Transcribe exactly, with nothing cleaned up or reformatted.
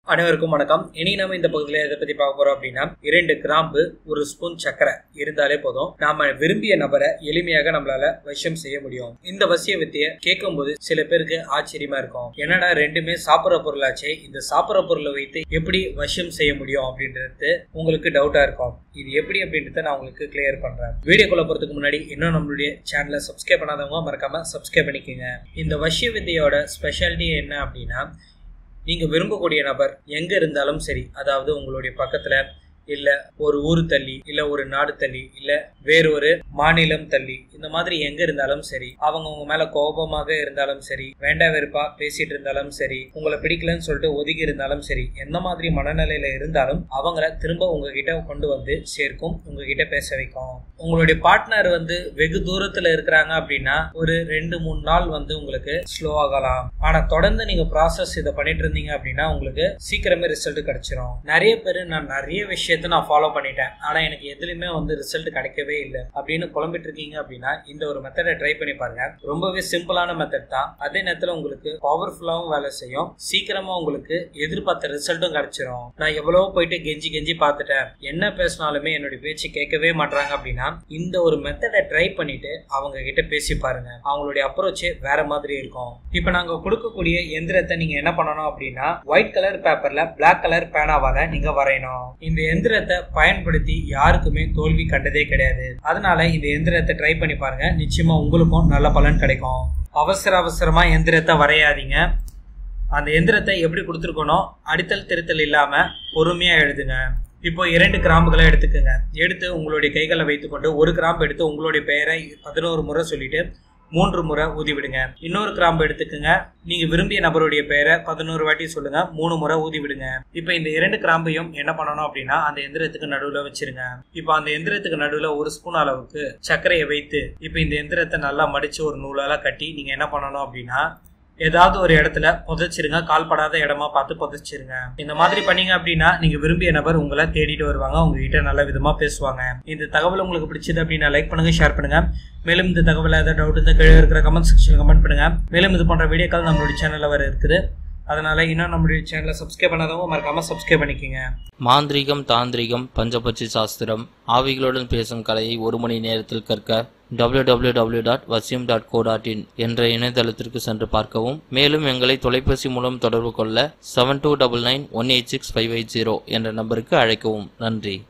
அனைவருக்கும் வணக்கம். இனி நம்ம இந்த பகுதியில் எதை பத்தி பார்க்க போறோம் அப்படின்னா, இரண்டு கிராம்பு ஒரு ஸ்பூன் சக்கரை இருந்தாலே போதும், நாம விரும்பிய நபரை எளிமையாக நம்மளால வசியம் செய்ய முடியும். இந்த வசிய வித்தைய கேட்கும் போது சில பேருக்கு ஆச்சரியமா இருக்கும். என்னடா ரெண்டுமே சாப்பிட்ற பொருளாச்சே, இந்த சாப்பிட்ற பொருளை வைத்து எப்படி வசியம் செய்ய முடியும் அப்படின்றது உங்களுக்கு டவுட்டா இருக்கும். இது எப்படி அப்படின்றத நான் உங்களுக்கு கிளியர் பண்றேன். வீடியோக்குள்ள போறதுக்கு முன்னாடி இன்னும் நம்மளுடைய சேனலை சப்ஸ்கிரைப் பண்ணாதவங்க மறக்காம சப்ஸ்கிரைப் பண்ணிக்கோங்க. இந்த வசிய வித்தையோட ஸ்பெஷாலிட்டி என்ன அப்படின்னா, நீங்க விரும்பக்கூடிய நபர் எங்க இருந்தாலும் சரி, அதாவது உங்களுடைய பக்கத்துல இல்ல ஒரு ஊரு தள்ளி, இல்ல ஒரு நாடு தள்ளி, இல்ல வேறொரு மாநிலம் தள்ளி, இந்த மாதிரி எங்க இருந்தாலும் சரி, அவங்க உங்க மேல கோபமாக இருந்தாலும் சரி, வேண்டா வெறுப்பா பேசிட்டு இருந்தாலும் சரி, உங்களை பிடிக்கலன்னு சொல்லிட்டு ஒதுக்கி இருந்தாலும் சரி, எந்த மாதிரி மனநிலையில இருந்தாலும் அவங்கள திரும்ப உங்ககிட்ட கொண்டு வந்து சேர்க்கும், உங்ககிட்ட பேச வைக்கும். உங்களுடைய பார்ட்னர் வந்து வெகு தூரத்துல இருக்கிறாங்க அப்படின்னா ஒரு ரெண்டு மூணு நாள் வந்து உங்களுக்கு ஸ்லோ ஆகலாம். ஆனா தொடர்ந்து நீங்க ப்ராசஸ் இதை பண்ணிட்டு இருந்தீங்க அப்படின்னா உங்களுக்கு சீக்கிரமே ரிசல்ட் கிடைச்சிடும். நிறைய பேர் நான் நிறைய விஷயத்த நான் ஃபாலோ பண்ணிட்டேன், ஆனா எனக்கு எதுலையுமே வந்து ரிசல்ட் கிடைக்கவே இல்லை அப்படின்னு புலம்பிட்டு இருக்கீங்க அப்படின்னா இந்த ஒரு மெத்தடை ட்ரை பண்ணி பாருங்க. ரொம்பவே சிம்பிளான மெத்தட் தான், அதே நேரத்துல உங்களுக்கு பவர்ஃபுல்லாவும் வேலை செய்யும், சீக்கிரமா உங்களுக்கு எதிர்பார்த்த ரிசல்ட்டும் கிடைச்சிடும். நான் எவ்வளவோ போயிட்டு கெஞ்சி கெஞ்சி பார்த்துட்டேன், என்ன பேசினாலுமே என்னுடைய பேச்சு கேட்கவே மாட்டாங்க அப்படின்னா இந்த ஒரு மெத்தடை ட்ரை பண்ணிட்டு அவங்க கிட்ட பேசி பாருங்க. அவங்களுடைய அப்ரோச்சே வேற மாதிரி இருக்கும். இப்ப நாங்க கொடுக்கக்கூடிய எந்திரத்தை நீங்க என்ன பண்ணணும் அப்படின்னா, ஒயிட் கலர் பேப்பர்ல பிளாக் கலர் பேனாவால நீங்க வரையணும். இந்த எந்திரத்தை பயன்படுத்தி யாருக்குமே தோல்வி கண்டதே கிடையாது. அதனால இந்த எந்திரத்தை ட்ரை பண்ணி பாருங்க, நிச்சயமா உங்களுக்கும் நல்ல பலன் கிடைக்கும். அவசர அவசரமா எந்திரத்தை வரையாதீங்க. அந்த எந்திரத்தை எப்படி கொடுத்துருக்கணும், அடித்தல் திருத்தல் இல்லாம பொறுமையா எழுதுங்க. இப்போ இரண்டு கிராம்புகளை எடுத்துக்கோங்க. எடுத்து உங்களுடைய கைகளை வைத்துக்கொண்டு ஒரு கிராம்பு எடுத்து உங்களுடைய பெயரை பதினோரு முறை சொல்லிட்டு மூன்று முறை ஊதி விடுங்க. இன்னொரு கிராம்பு எடுத்துக்கோங்க, நீங்க விரும்பிய நபருடைய பெயரை பதினோரு வாட்டி சொல்லுங்க, மூணு முறை ஊதி விடுங்க. இப்ப இந்த இரண்டு கிராம்பையும் என்ன பண்ணணும் அப்படின்னா அந்த எந்திரத்துக்கு நடுவுல வச்சிருங்க. இப்ப அந்த எந்திரத்துக்கு நடுவுல ஒரு ஸ்பூன் அளவுக்கு சர்க்கரையை வைத்து இப்ப இந்த எந்திரத்தை நல்லா மடிச்சு ஒரு நூலால கட்டி நீங்க என்ன பண்ணணும் அப்படின்னா ஏதாவது ஒரு இடத்துல புதைச்சிருங்க, கால்படாத இடமா பார்த்து புதைச்சிருங்க. இந்த மாதிரி பண்ணீங்க அப்படின்னா நீங்க விரும்பிய நபர் உங்களை தேடிட்டு வருவாங்க, உங்ககிட்ட நல்ல விதமா பேசுவாங்க. இந்த தகவல் உங்களுக்கு பிடிச்சது அப்படின்னா லைக் பண்ணுங்க, ஷேர் பண்ணுங்க. மேலும் இந்த தகவல் ஏதாவது டவுட் இந்த கீழே இருக்கிற கமெண்ட் செக்ஷன்ல கமெண்ட் பண்ணுங்க. மேலும் இது போன்ற வீடியோக்கள் நம்மளுடைய சேனல்ல வர இருக்குது, அதனால இன்னும் நம்மளுடைய சேனலை சப்ஸ்கிரைப் பண்ணாதவங்க மறக்காம சப்ஸ்கிரைப் பண்ணிக்கோங்க. மாந்திரிகம், தாந்திரிகம், பஞ்சபட்சி சாஸ்திரம், ஆவிகளுடன் பேசும் கலையை ஒரு மணி நேரத்தில் கற்க W W W dot Vasiyam dot co dot in என்ற இணையதளத்திற்கு சென்று பார்க்கவும். மேலும் எங்களை தொலைபேசி மூலம் தொடர்பு கொள்ள seven two double nine one eight six five eight zero என்ற நம்பருக்கு அழைக்கவும். நன்றி.